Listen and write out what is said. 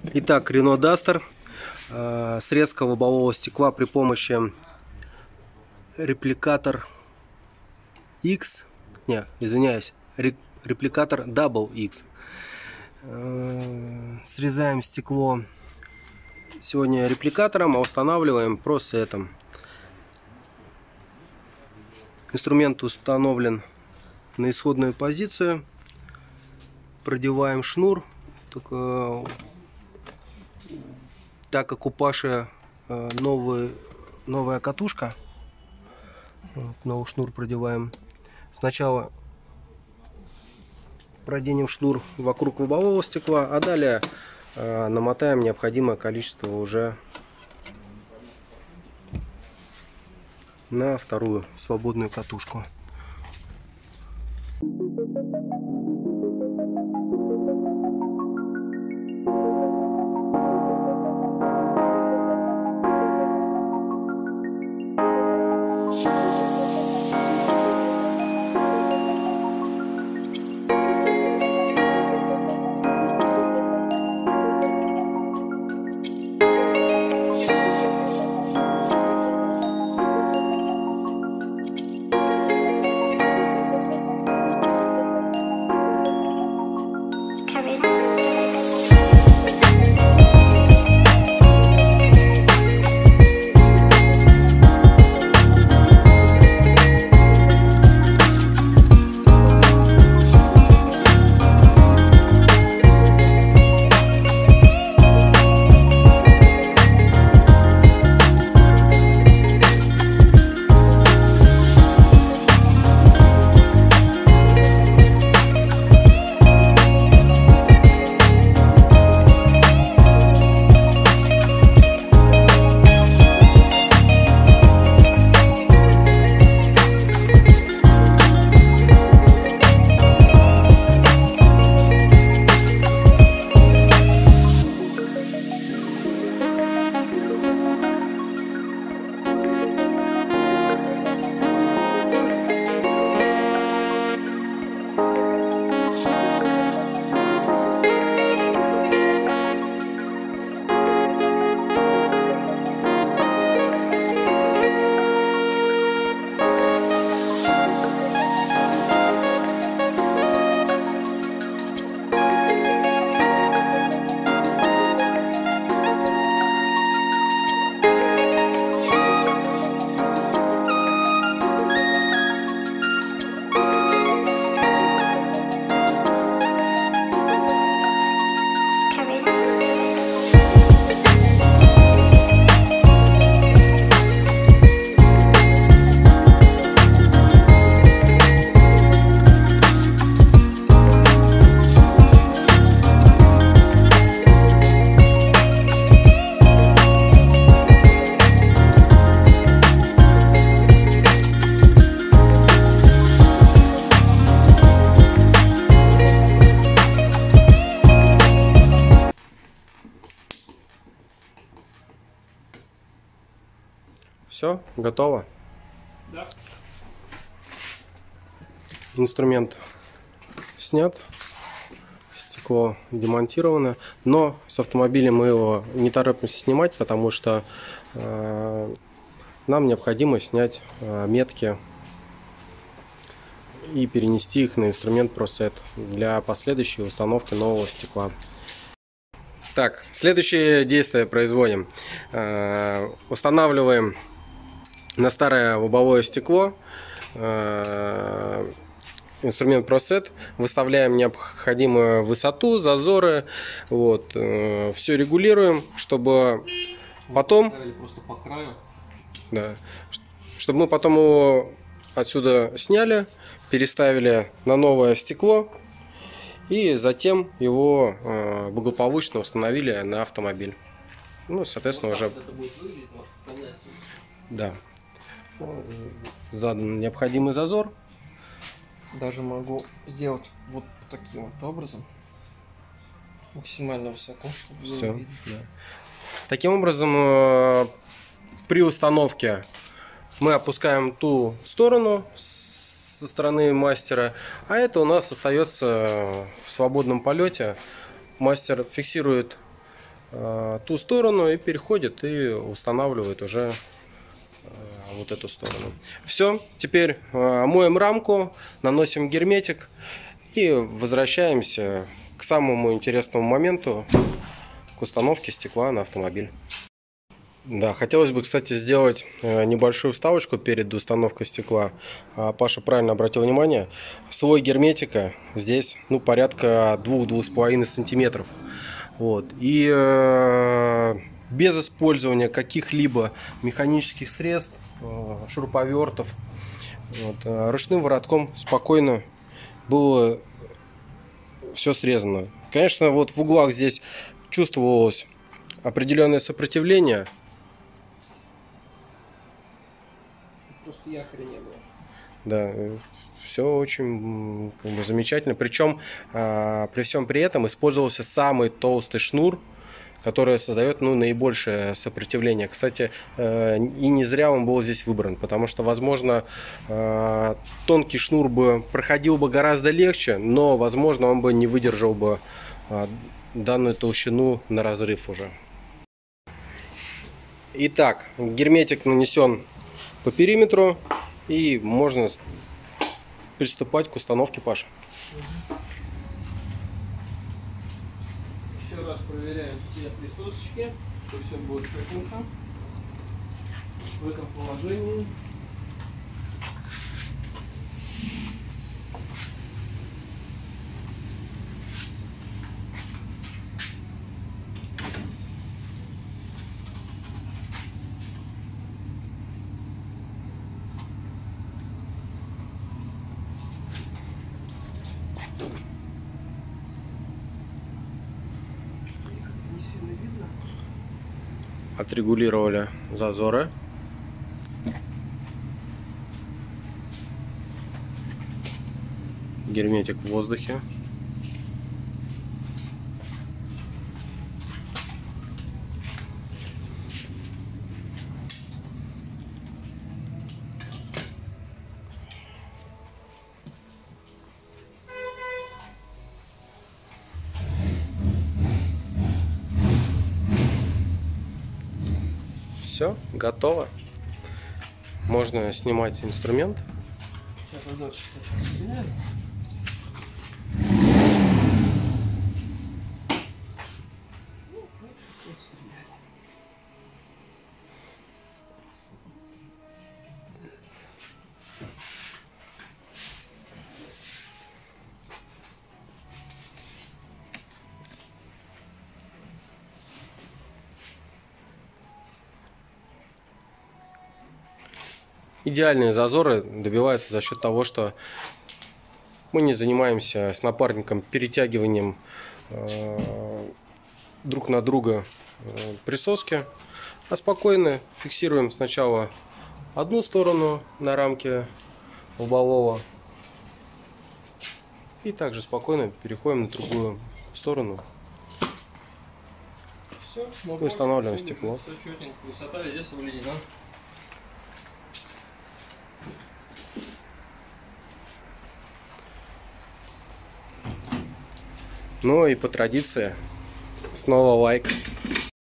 Итак, Renault Duster. Срезка лобового стекла при помощи репликатор X. Не, извиняюсь, репликатор Double X. Срезаем стекло сегодня репликатором, а устанавливаем просетом. Инструмент установлен на исходную позицию. Продеваем шнур. Только так как у Паши новая катушка, новый шнур продеваем. Сначала проденем шнур вокруг лобового стекла, а далее намотаем необходимое количество уже на вторую свободную катушку. Все, готово. Да. Инструмент снят, стекло демонтировано, но с автомобиля мы его не торопимся снимать, потому что нам необходимо снять метки и перенести их на инструмент ProSet для последующей установки нового стекла. Так, следующее действие производим. Устанавливаем на старое лобовое стекло инструмент ProSet, выставляем необходимую высоту, зазоры, вот, все регулируем, чтобы потом, просто по краю. да, чтобы мы потом его отсюда сняли, переставили на новое стекло и затем его благополучно установили на автомобиль. Ну, соответственно, уже это будет выглядеть, может, да, задан необходимый зазор. Даже могу сделать вот таким вот образом. Максимально высоко, чтобы было Все, видно. да. Таким образом, при установке мы опускаем ту сторону со стороны мастера, а это у нас остается в свободном полете. Мастер фиксирует ту сторону и переходит и устанавливает уже вот эту сторону. Все, теперь моем рамку, наносим герметик и возвращаемся к самому интересному моменту, к установке стекла на автомобиль. Да, хотелось бы, кстати, сделать небольшую вставочку перед установкой стекла. Паша правильно обратил внимание, слой герметика здесь порядка 2-2,5 сантиметров. Вот. И без использования каких-либо механических средств, шуруповертов, ручным воротком спокойно было все срезано. Конечно, вот в углах здесь чувствовалось определенное сопротивление. Просто якоря не было. Да, все очень замечательно. Причем при всем при этом использовался самый толстый шнур, который создает наибольшее сопротивление. Кстати, и не зря он был здесь выбран, потому что, возможно, тонкий шнур бы проходил бы гораздо легче, но, возможно, он бы не выдержал бы данную толщину на разрыв уже. Итак, герметик нанесен по периметру, и можно приступать к установке, Паша. Еще раз проверяем все присосочки, что все будет четенько в этом положении. Не сильно видно. Отрегулировали зазоры. Герметик в воздухе. Все, готово. Можно снимать инструмент. Сейчас зазорчик стреляем. Идеальные зазоры добиваются за счет того, что мы не занимаемся с напарником перетягиванием друг на друга присоски, а спокойно фиксируем сначала одну сторону на рамке лобового и также спокойно переходим на другую сторону. Все, и устанавливаем стекло. Все четенько, высота везде соблюдена. Ну и по традиции снова лайк.